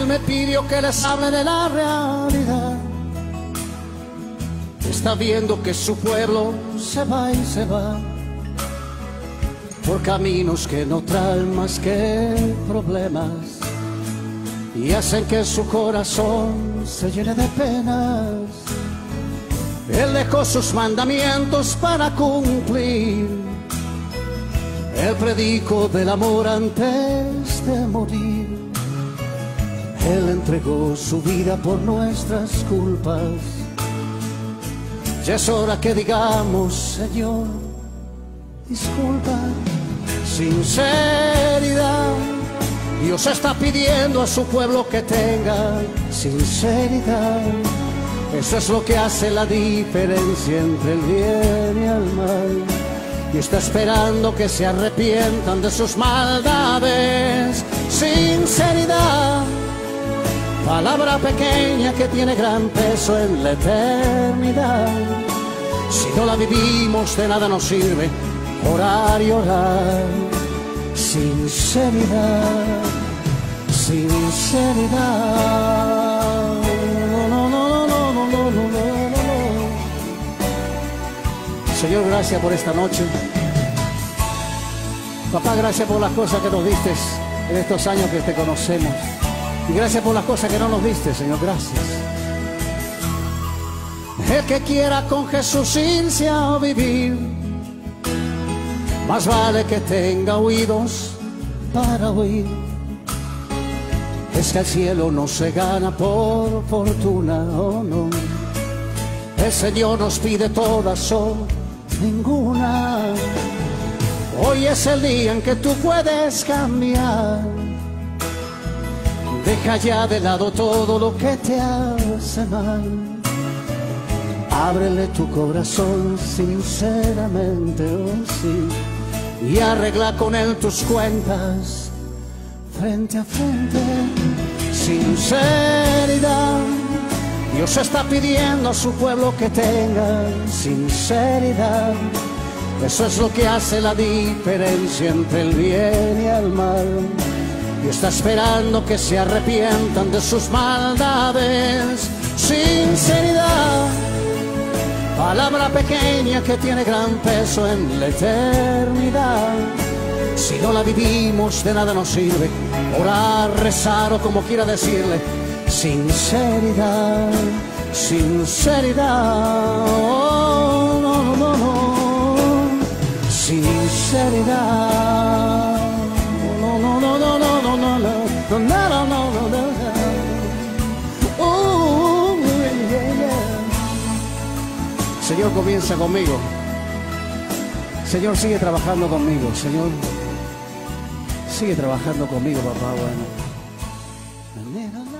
Él me pidió que les hable de la realidad. Está viendo que su pueblo se va y se va por caminos que no traen más que problemas y hacen que su corazón se llene de penas. Él dejó sus mandamientos para cumplir. Él predicó del amor antes de morir. Él entregó su vida por nuestras culpas. Ya es hora que digamos, Señor, disculpa. Sinceridad. Dios está pidiendo a su pueblo que tenga sinceridad. Eso es lo que hace la diferencia entre el bien y el mal. Y está esperando que se arrepientan de sus maldades. Sinceridad, palabra pequeña que tiene gran peso en la eternidad. Si no la vivimos, de nada nos sirve orar y orar. Sinceridad, sinceridad. No, no, no, no, no, no, no, no. Señor, gracias por esta noche. Papá, gracias por las cosas que nos diste en estos años que te conocemos. Y gracias por las cosas que no nos diste, Señor, gracias. El que quiera con Jesús irse a vivir, más vale que tenga oídos para oír. Es que el cielo no se gana por fortuna, oh no. El Señor nos pide todas o ninguna. Hoy es el día en que tú puedes cambiar. Deja ya de lado todo lo que te hace mal. Ábrele tu corazón sinceramente, oh sí, y arregla con él tus cuentas frente a frente. Sinceridad. Dios está pidiendo a su pueblo que tenga sinceridad. Eso es lo que hace la diferencia entre el bien y el mal. Y está esperando que se arrepientan de sus maldades. Sinceridad, palabra pequeña que tiene gran peso en la eternidad. Si no la vivimos, de nada nos sirve orar, rezar o como quiera decirle. Sinceridad, sinceridad, oh, no, no, no, no. Sinceridad, no, no, no, no, no, no, no, no, no, no, no, no, no. Yeah, yeah. Señor, comienza conmigo. Señor, sigue trabajando conmigo. Señor, sigue trabajando conmigo, papá. Bueno.